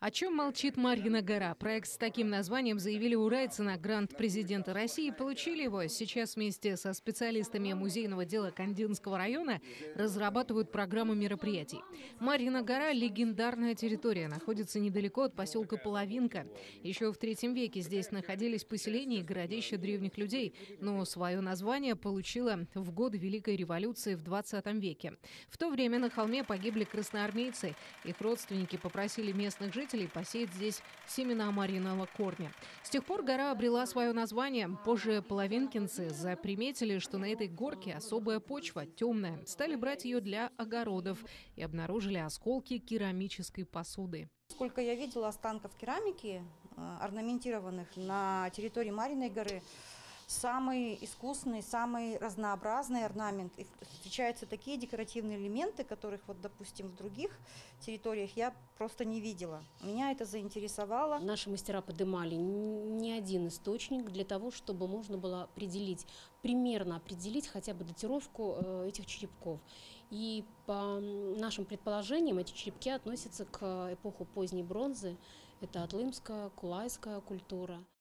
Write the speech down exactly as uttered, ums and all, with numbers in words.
О чем молчит Марьина гора? Проект с таким названием заявили уральцы на грант президента России. Получили его. Сейчас вместе со специалистами музейного дела Кандинского района разрабатывают программу мероприятий. Марьина гора – легендарная территория, находится недалеко от поселка Половинка. Еще в третьем веке здесь находились поселения и городища древних людей, но свое название получило в годы Великой революции в двадцатом веке. В то время на холме погибли красноармейцы. Их родственники попросили местных жителей посеять здесь семена марьиного корня. С тех пор гора обрела свое название. Позже половинкинцы заприметили, что на этой горке особая почва, темная. Стали брать ее для огородов и обнаружили осколки керамической посуды. Сколько я видела останков керамики, орнаментированных на территории Марьиной горы, самый искусный, самый разнообразный орнамент. И встречаются такие декоративные элементы, которых, вот, допустим, в других территориях я просто не видела. Меня это заинтересовало. Наши мастера поднимали не один источник для того, чтобы можно было определить, примерно определить хотя бы датировку этих черепков. И по нашим предположениям, эти черепки относятся к эпоху поздней бронзы. Это атлымская, кулайская культура.